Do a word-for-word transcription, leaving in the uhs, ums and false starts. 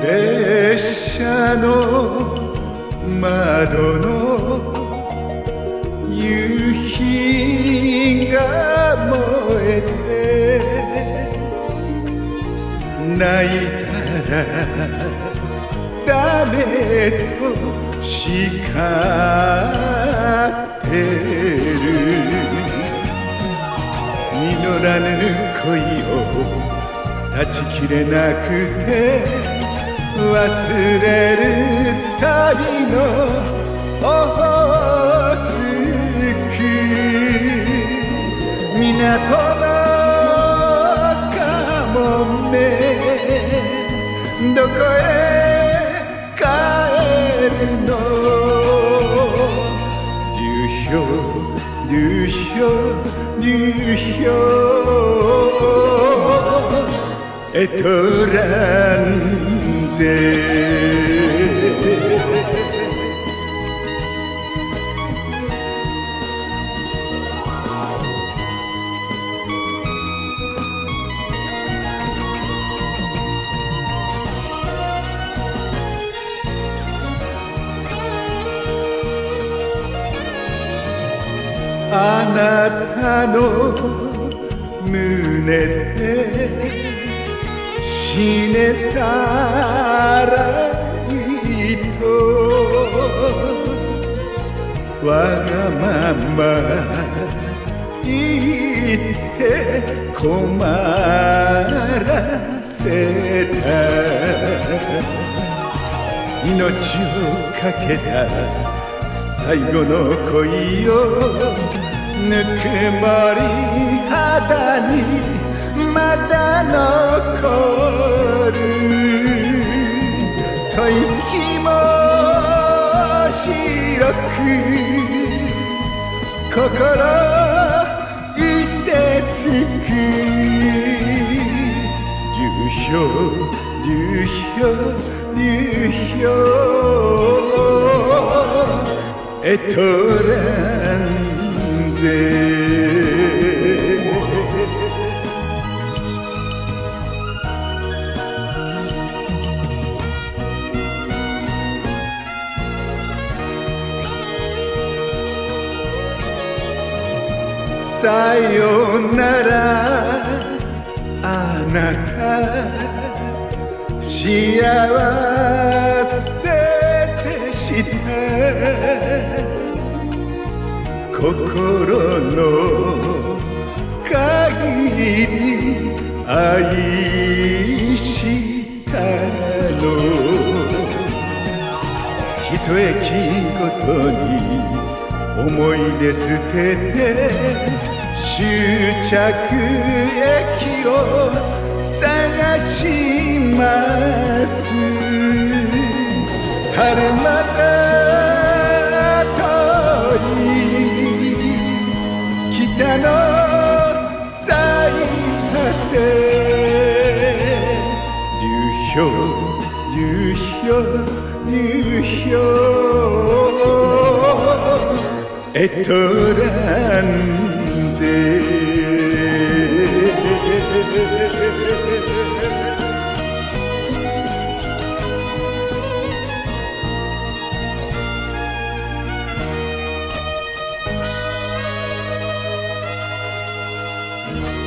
列車の窓の夕日が燃えて泣いたらダメと叱ってる実らぬ恋を断ち切れなくて忘れる旅のオホーツク港のかもめどこへ帰るの流氷流氷流氷エトランゼあなたの胸で死ねたらいいとわがまま言って困らせた命をかけた最後の恋をぬくもり肌にまだ残る吐息も白く心いてつく流氷流氷流氷エトランゼさよならあなた幸せでした心の限り愛したの一駅ごとに思い出捨てて終着駅を探します春また遠い北の最果て流氷流氷流氷エトランゼ 「